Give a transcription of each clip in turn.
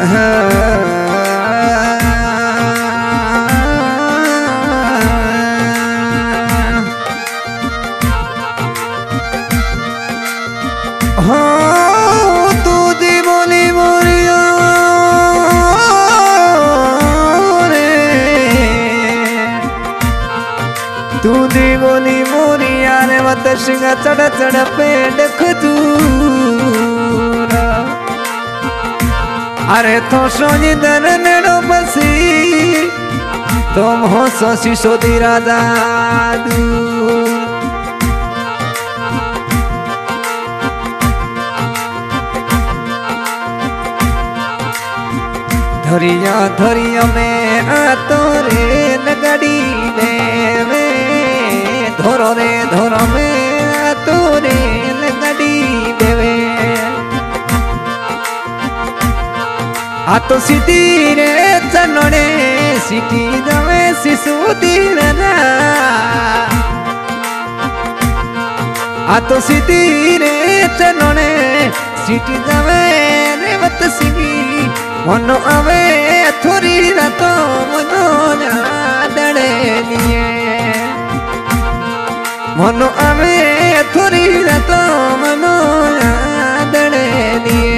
तू दी बोली मोरिया रे मत सिंह चढ़ चढ़ पेड़ खजूरा अरे तो सोनी दर नेड़ो बसी तुम हो सोसी सोदी राजा धोरिया धोरिया में तोरे लगड़ी देवे धोरो रे धोरो में तोरे लगड़ी देवे आ तो सीधी रे चनोड़े सीटी दवे शिशु दीरा आ तो सीधी रे चनोड़े सीटी दवे रे मत सिंगी मनो आवे थोड़ी रातो मनो दड़े लिए मनो आवे थोड़ी रातो मनो दड़े लिए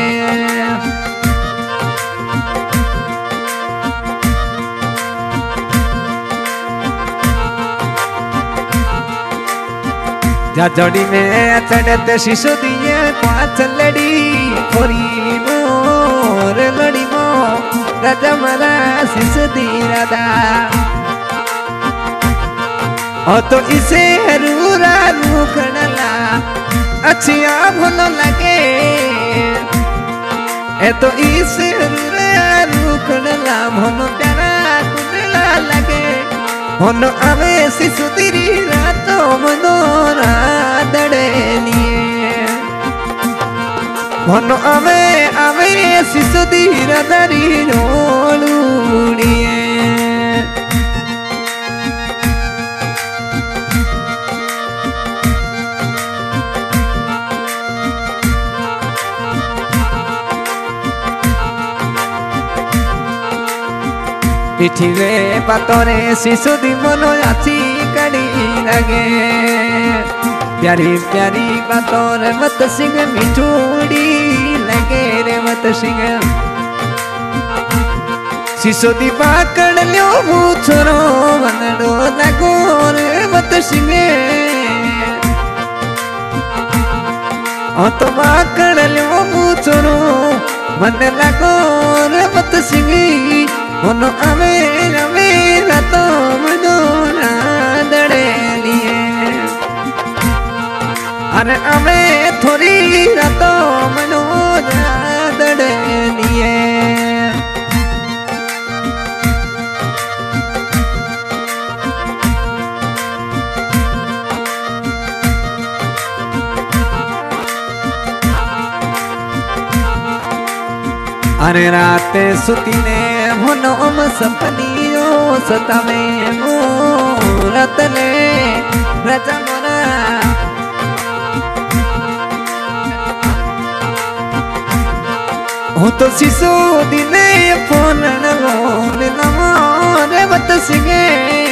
जा जोड़ी में चढ़ते शिशु दिए पाँच लड़ी खोरी मोर लड़ी मो राजा मरा शिशु दी राधा ओ तो इसे रूरा रूखनला अच्छिया भलो लगे ए तो इसे रूरा रूखनला भलो प्यारा कुनला लगे मनो आवे शिशु दी रातो मनो दड़े लिए मनो आवे आवे शिशु दी राधारी रोलुड़िए पिठिवे पातरे शिशु दी मनो आची कड़ी लगे प्यारी प्यारी बातों रे मत सिंह मिठूड़ी लगे रे मत सिंह शिशु दी पाकड़ लियो मुछरो वनडो लगो रे मत सिंह ओ तो पाकड़ लियो मुछरो मन लगो रे मत सिंह मनो आवे आवे रातो मनो दड़े लिए अरे आवे थोड़ी रातो मनो दड़े लिए अरे रात सुती ने मनोम सपनियो सतावे मोरत ले राजा मोरा हो तो शिशु दिने फोन लो रे मत सिंगे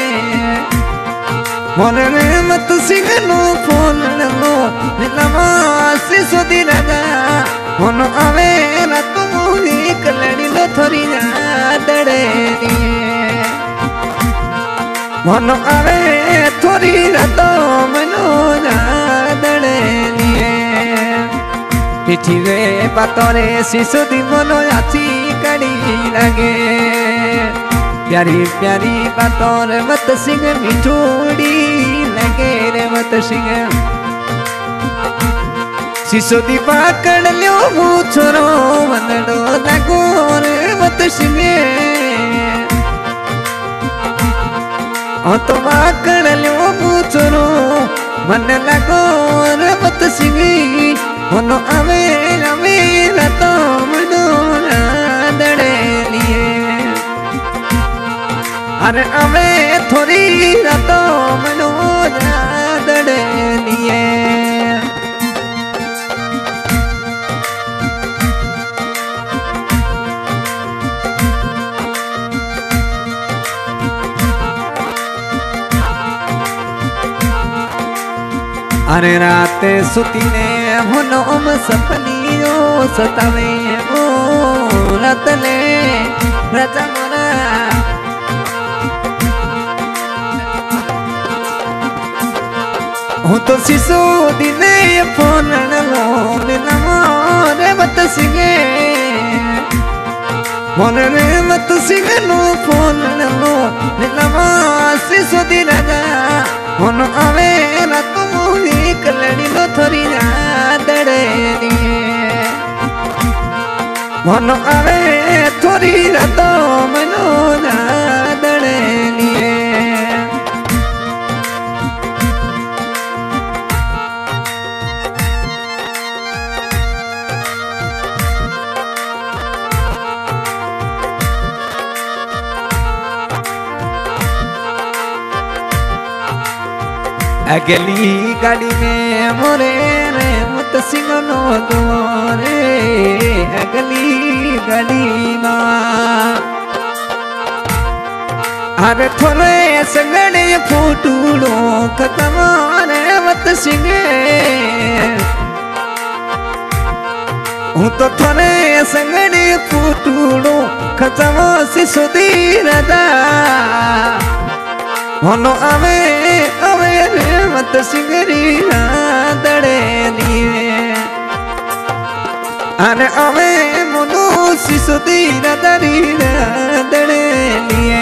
मोरे मत सिंगे नो फोन लो शिशु दी राजा मनो आवे ना तुम कलड़ी लो थोड़ी दड़े मनो आवे थोड़ी रातो मनो दड़े पिठिवे पातरे शिशु दी मनो आची कड़ी लगे प्यारी प्यारी पातरे मत सिंह मिठूड़ी लगे रे मत सिंह शिशु दी पाकड़ लियो मुछरो वनडो लगो रे मत सिंगे ओ तो पाकड़ लियो मुछरो मन लगो रे मत सिंगी मनो आवे आवे रातो मनो दड़े लिए अरे आवे थोड़ी रातो मनो दड़े लिए अरे रात सुती ने मनोम सपनियो सतावे ओ रात ले राजा मोरा हूँ तो शिशु दिने फोन लो रे मत सिंगे मन रे मत सिंगे नो फोन लो शिशु दिन मन आवे ना तुम ही कलड़ी लो थोड़ी दड़े मन आवे थोड़ी तो मनो ना दड़े अगली गाड़ी में मोरे रे मत सिंगनो दोरे अगली गाड़ी माँ अरे थोड़े संगड़े फूटूड़ो खत्म रे मत सिंगे हूँ तो थोड़े संगड़े फूटूड़ो खत्म सिसुदी रदा मनो आवे आवे रे मत सिंगरी ना दड़े लिए अरे आवे मनो सिसुदी ना दड़ी ना दड़े लिए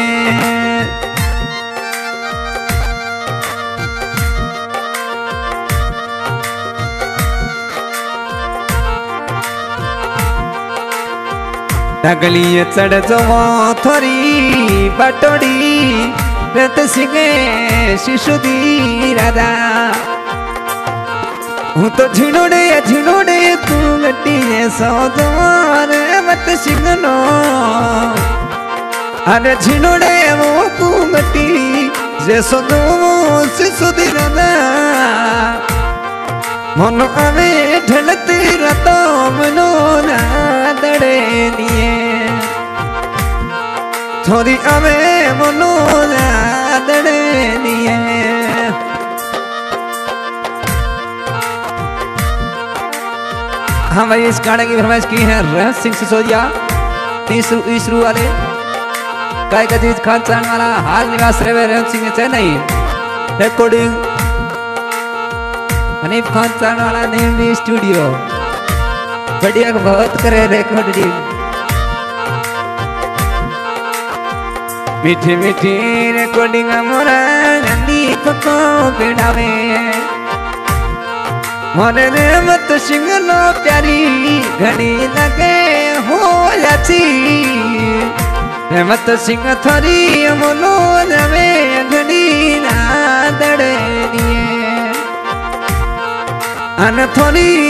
डगली चढ़ जवा थोड़ी बटोड़ी रत सिंगे शिशु दी राधा हूँ तो झिनोड़े तू गट्टी सौ जवान मत सिंगनो अरे झिनोड़े वो तू गट्टी जैसो दो शिशु दी राधा मन आवे ढलती रतो मनो ना दड़े दिए थोड़ी आवे मनो ना दड़े दिए हाँ भाई इस गाने की फरमाइश की है रहत सिंह सिसोदिया तीसरू वाले काय गजीज खान चाण वाला हाल निवास रहे रहत सिंह चेन्नई रिकॉर्डिंग हनीफ खान चाण वाला नेम स्टूडियो बढ़िया बहुत करे रिकॉर्डिंग मीठी मीठी रिकॉर्डिंग मोरा हनीफ को बिड़ावे मोरे रे मत सिंगनो प्यारी घड़ी लगे हो जाची मत सिंह थोड़ी मोनो जमे घड़ी ना दड़े दिए अन थोड़ी